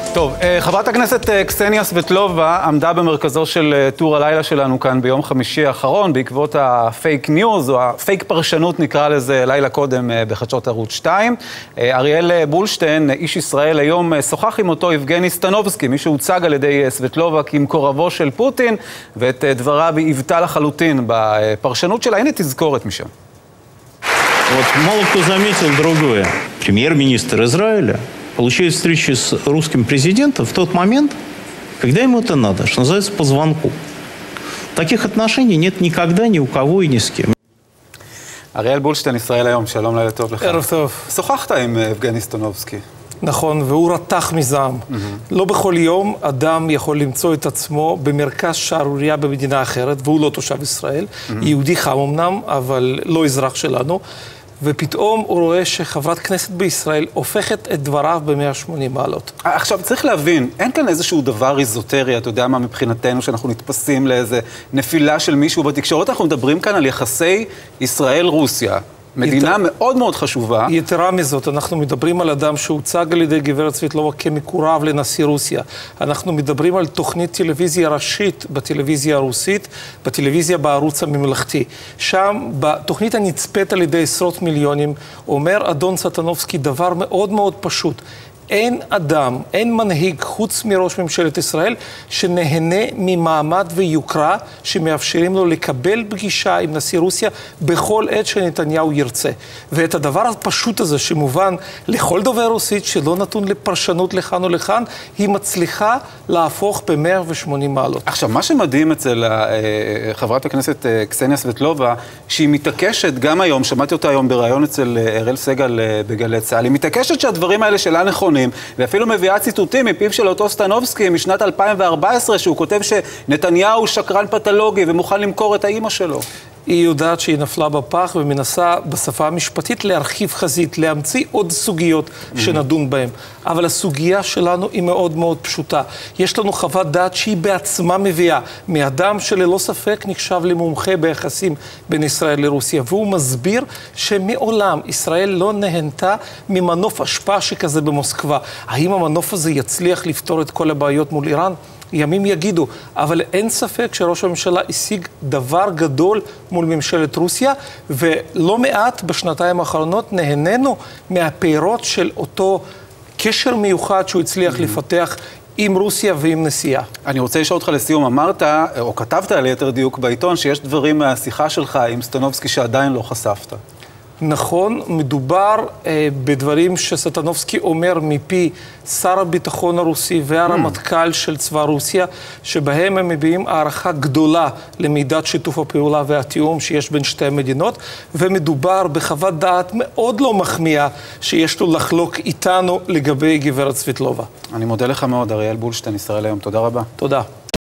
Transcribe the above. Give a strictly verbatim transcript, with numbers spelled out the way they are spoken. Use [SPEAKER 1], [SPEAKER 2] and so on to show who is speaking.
[SPEAKER 1] טוב, חברת הכנסת קסניה סבטלובה עמדה במרכזו של טור הלילה שלנו כאן ביום חמישי האחרון, בעקבות הפייק ניוז, או הפייק פרשנות נקרא לזה לילה קודם בחדשות ערוץ שתיים. אריאל בולשטיין, איש ישראל היום, שוחח עם אותו יבגני סטנובסקי, מי שהוצג על ידי סבטלובה כמקורבו של פוטין, ואת דבריו היא עיוותה לחלוטין בפרשנות שלה. הנה תזכורת משם.
[SPEAKER 2] Вот мало кто заметил другое. Премьер-министр Израиля получает встречу с русским президентом в тот момент, когда ему это надо, что называется, по звонку. Таких отношений нет никогда ни у кого и ни с кем.
[SPEAKER 1] אריאל בולשטיין, ישראל היום, שלום, לילה טוב לך.
[SPEAKER 3] ערב טוב.
[SPEAKER 1] שוחחת עם יבגני סטנובסקי.
[SPEAKER 3] נכון, והוא רתח מזעם. Mm-hmm. לא בכל יום אדם יכול למצוא את עצמו במרכז שערוריה במדינה אחרת, והוא לא תושב ישראל. Mm-hmm. יהודי חם אמנם, אבל לא אזרח שלנו. ופתאום הוא רואה שחברת כנסת בישראל הופכת את דבריו ב-מאה ושמונים מעלות.
[SPEAKER 1] עכשיו, צריך להבין, אין כאן איזשהו דבר איזוטרי, אתה יודע מה מבחינתנו, שאנחנו נתפסים לאיזה נפילה של מישהו בתקשורת. אנחנו מדברים כאן על יחסי ישראל-רוסיה. מדינה ית... מאוד מאוד חשובה.
[SPEAKER 3] יתרה מזאת, אנחנו מדברים על אדם שהוצג על ידי גברת סבטלובה כמקורב לנשיא רוסיה. אנחנו מדברים על תוכנית טלוויזיה ראשית בטלוויזיה הרוסית, בטלוויזיה בערוץ הממלכתי. שם, בתוכנית הנצפית על ידי עשרות מיליונים, אומר אדון סטנובסקי דבר מאוד מאוד פשוט. אין אדם, אין מנהיג חוץ מראש ממשלת ישראל שנהנה ממעמד ויוקרה שמאפשרים לו לקבל פגישה עם נשיא רוסיה בכל עת שנתניהו ירצה. ואת הדבר הפשוט הזה שמובן לכל דובר רוסית שלא נתון לפרשנות לכאן או לכאן, היא מצליחה להפוך ב-מאה ושמונים מעלות.
[SPEAKER 1] עכשיו, מה שמדהים אצל חברת הכנסת קסניה סבטלובה, שהיא מתעקשת גם היום, שמעתי אותה היום בראיון אצל אראל סגל בגלי צה"ל, היא מתעקשת שהדברים האלה שלה נכונים, ואפילו מביאה ציטוטים מפיו של אותו סטנובסקי משנת אלפיים וארבע עשרה, שהוא כותב שנתניהו שקרן פתולוגי ומוכן למכור את האימא שלו.
[SPEAKER 3] היא יודעת שהיא נפלה בפח ומנסה בשפה המשפטית להרחיב חזית, להמציא עוד סוגיות שנדון בהן. אבל הסוגיה שלנו היא מאוד מאוד פשוטה. יש לנו חוות דעת שהיא בעצמה מביאה מאדם שללא ספק נחשב למומחה ביחסים בין ישראל לרוסיה, והוא מסביר שמעולם ישראל לא נהנתה ממנוף השפעה שכזה במוסקבה. האם המנוף הזה יצליח לפתור את כל הבעיות מול איראן? ימים יגידו, אבל אין ספק שראש הממשלה השיג דבר גדול מול ממשלת רוסיה, ולא מעט בשנתיים האחרונות נהנינו מהפירות של אותו קשר מיוחד שהוא הצליח לפתח עם רוסיה ועם נשיאה.
[SPEAKER 1] אני רוצה לשאול אותך לסיום, אמרת, או כתבת ליתר דיוק בעיתון, שיש דברים מהשיחה שלך עם סטנובסקי שעדיין לא חשפת.
[SPEAKER 3] נכון, מדובר אה, בדברים שסטנובסקי אומר מפי שר הביטחון הרוסי והרמטכ"ל של צבא רוסיה, שבהם הם מביאים הערכה גדולה למידת שיתוף הפעולה והתיאום שיש בין שתי המדינות, ומדובר בחוות דעת מאוד לא מחמיאה שיש לו לחלוק איתנו לגבי גברת סבטלובה.
[SPEAKER 1] אני מודה לך מאוד, אריאל בולשטיין, ישראל היום. תודה רבה.
[SPEAKER 3] תודה.